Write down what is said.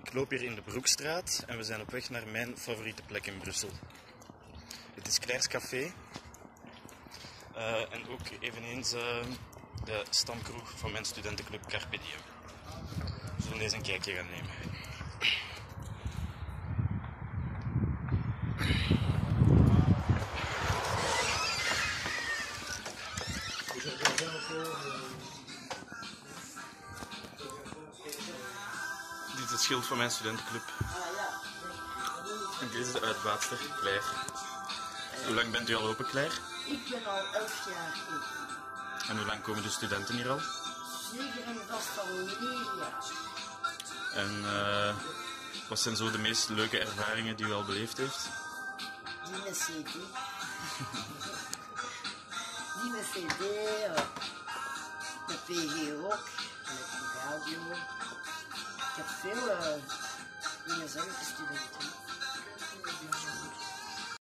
Ik loop hier in de Broekstraat en we zijn op weg naar mijn favoriete plek in Brussel. Het is Claire's Café en ook eveneens de stamkroeg van mijn studentenclub Carpe Diem. We zullen eens een kijkje gaan nemen. Dit is het schild van mijn studentenclub. En deze is de uitbaatster, Claire. Hoe lang bent u al open, Claire? Ik ben al 11 jaar open. En hoe lang komen de studenten hier al? Zeker en vast al 9 jaar. En wat zijn zo de meest leuke ervaringen die u al beleefd heeft? Die met CD. Die met CD, met PG ook, met de radio. Ik heb veel dingen zelf gestudeerd.